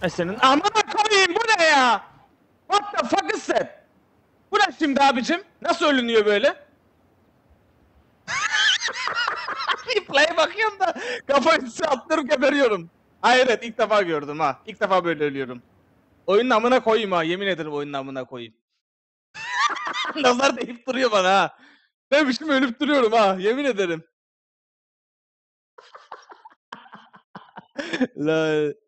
Senin amına koyayım, bu ne ya? What the fuck is that? Bu ne şimdi abicim? Nasıl ölünüyor böyle? Replay'e bakıyorum da kafayı attırıp geberiyorum. Hayır, evet, ilk defa gördüm ha. İlk defa böyle ölüyorum. Oyunun amına koyayım ha. Yemin ederim oyunun amına koyayım. Nazar değip duruyor bana ha. Ne biçim ölüp duruyorum ha. Yemin ederim. La